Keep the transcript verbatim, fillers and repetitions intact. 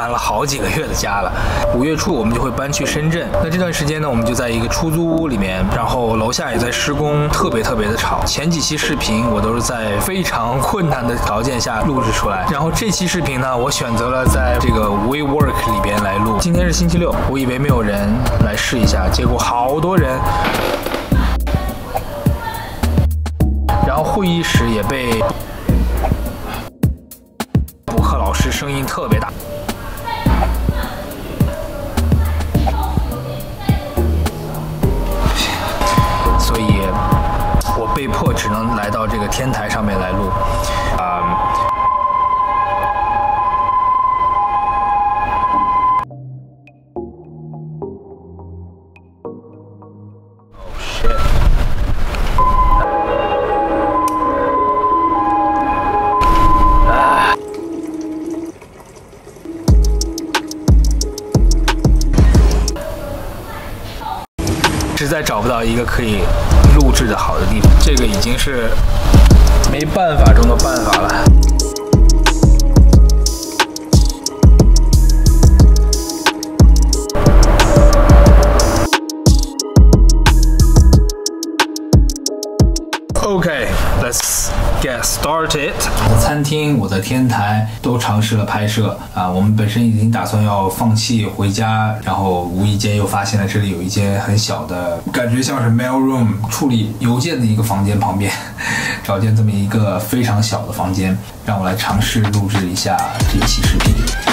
搬了好几个月的家了。五月初我们就会搬去深圳，那这段时间呢，我们就在一个出租屋里面，然后楼下也在施工，特别特别的吵。前几期视频我都是在非常困难的条件下录制出来，然后这期视频呢，我选择了在这个 WeWork 里边来录。今天是星期六，我以为没有人来试一下，结果好多人。然后会议室也被补课老师声音特别大，所以我被迫只能来到这个天台上面来录。啊、嗯。实在找不到一个可以录制的好的地方，这个已经是没办法中的办法了。Okay, let's get started. 我的餐厅，我的天台都尝试了拍摄啊。我们本身已经打算要放弃回家，然后无意间又发现了这里有一间很小的，感觉像是 mail room 处理邮件的一个房间旁边，找见这么一个非常小的房间，让我来尝试录制一下这一期视频。